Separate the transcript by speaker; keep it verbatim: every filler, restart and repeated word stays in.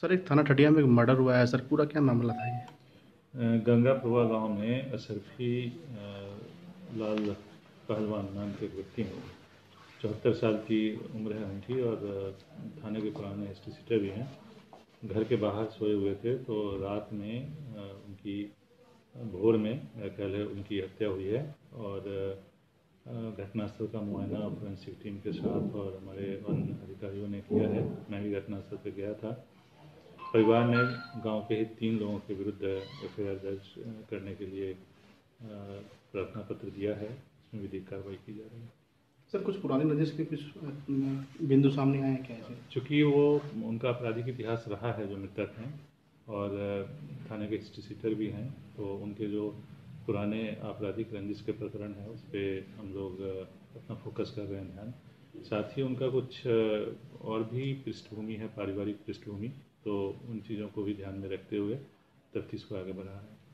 Speaker 1: Sir एक थाना ठटिया में एक मर्डर हुआ है सर, पूरा क्या मामला था ये?
Speaker 2: गंगा प्रभा गांव में अशरफी लाल पहलवान नाम के एक व्यक्ति हैं। चौहत्तर साल की उम्र है उनकी और थाने के पुराने एस टी सीटर भी हैं। घर के बाहर सोए हुए थे तो रात में उनकी भोर में मेरा ख्याल है उनकी हत्या हुई है। और घटनास्थल का मुआयना फोरेंसिक टीम के साथ और हमारे वन अधिकारियों ने किया है। मैं भी घटनास्थल पर गया था। परिवार ने गांव के ही तीन लोगों के विरुद्ध एफ आई आर दर्ज करने के लिए प्रार्थना पत्र दिया है। इसमें विधिक कार्रवाई की जा रही है।
Speaker 1: सर कुछ पुरानी रंजिश के कुछ बिंदु सामने आए हैं क्या ऐसे?
Speaker 2: चूँकि वो उनका आपराधिक इतिहास रहा है जो मृतक हैं और थाने के हिस्ट्री सीटर भी हैं, तो उनके जो पुराने आपराधिक रंजिश के प्रकरण हैं उस पर हम लोग अपना फोकस कर रहे हैं ध्यान। साथ ही उनका कुछ और भी पृष्ठभूमि है, पारिवारिक पृष्ठभूमि, तो उन चीज़ों को भी ध्यान में रखते हुए तफ्तीश को आगे बढ़ा रहे हैं।